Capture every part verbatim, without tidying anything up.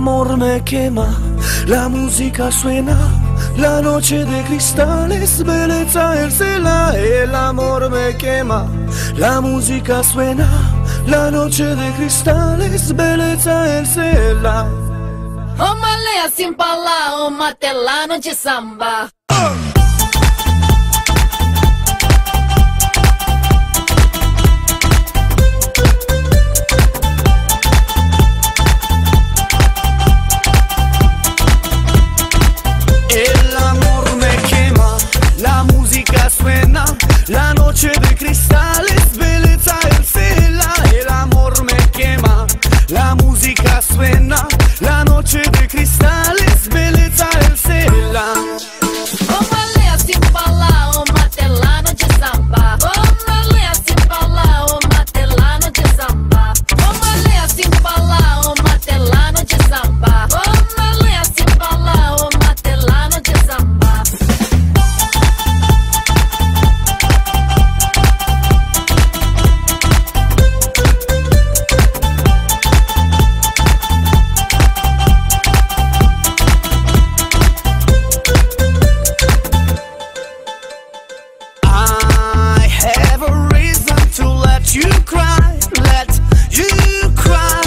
amor me quema, la música suena, la noche de cristales, belleza el cela. El amor me quema, la música suena, la noche de cristales, belleza el cela. Ô malé assim pra lá, ô matelano de samba. El amor me quema, la música suena, la noche de cristales, belleza el cela. El amor me quema, la música suena, la noche de cristales, belleza el cela. Ô malé assim pra lá, ô matelano de samba. Ô malé assim pra lá, ô matelano de samba. Ô malé assim pra lá, ô matelano de samba. Ô malé assim pra lá, ô matelano de samba. I have a reason to let you cry, let you cry.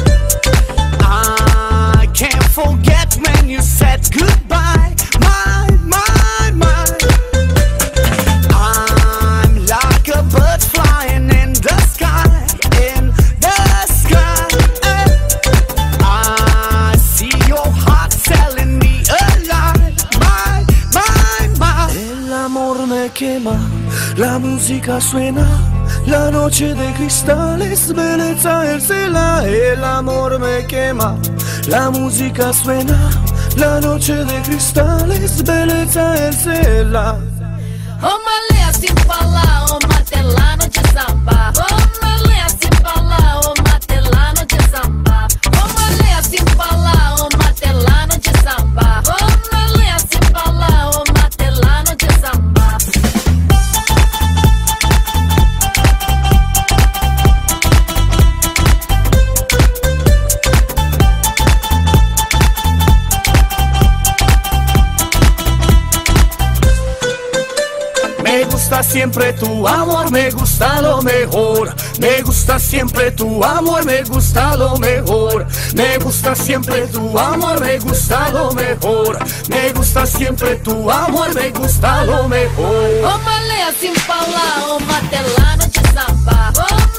I can't forget when you said goodbye, my, my, my. I'm like a bird flying in the sky, in the sky. I see your heart telling me a lie, my, my, my. El amor me quema, la música suena, la noche de cristales, belleza el cela. El amor me quema, la música suena, la noche de cristales, belleza el cela. Ô malé assim pra lá, ô matelano de samba. Ô malé assim pra lá, ô matelano de samba. Ô malé assim pra lá, ô matelano de samba. Ô malé assim pra lá, ô matelano de samba. Me gusta siempre tu amor, me gusta lo mejor. Me gusta siempre tu amor, me gusta lo mejor. Me gusta siempre tu amor, me gusta lo mejor. Me gusta siempre tu amor, me gusta lo mejor. Ô malé assim pra lá, ô matelano de samba. Ô